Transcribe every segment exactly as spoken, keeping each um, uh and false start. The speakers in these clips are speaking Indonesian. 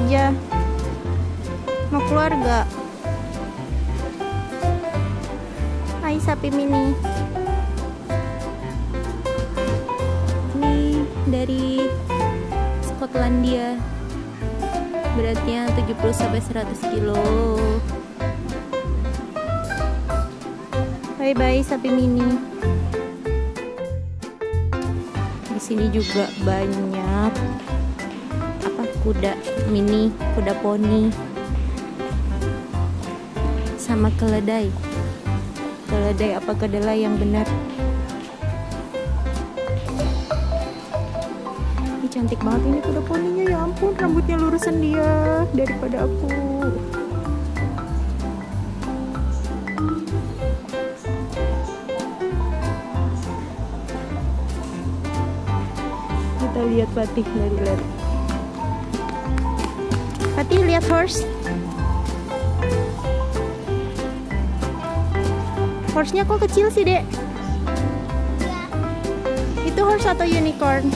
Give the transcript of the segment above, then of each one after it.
aja. Mau keluar gak? Hai sapi mini. Ini dari Skotlandia. Beratnya tujuh puluh sampai seratus kilo. Bye bye sapi mini. Di sini juga banyak apa kuda mini, kuda poni, sama keledai. Keledai apa kedelai yang benar? Ini cantik banget ini kuda poninya, ya ampun, rambutnya lurusan dia daripada aku. Kita lihat Fatih dari lihat. Fatih lihat horse. Horse-nya kok kecil sih, Dek? Ya. Itu horse atau unicorn?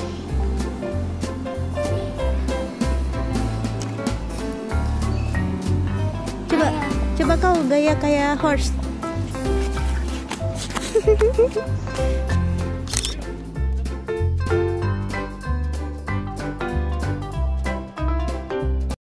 Coba, coba kau gaya kayak horse.